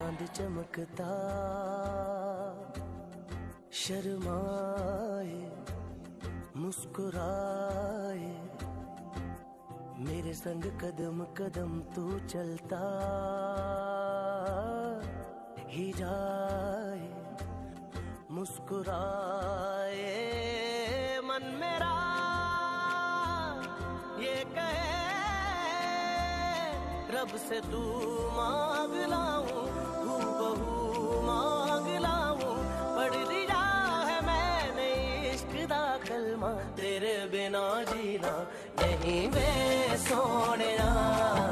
चांद चमकता शर्माए मुस्कुराए, मेरे संग कदम कदम तू चलता ही जाए। मुस्कुराए मन मेरा ये कहे रब से तू मांग लाऊं, हूबहू मांग लाऊं। पढ़ लिया है मैंने इश्क दा कलमा, तेरे बिना जीना नहीं वे सोनिया।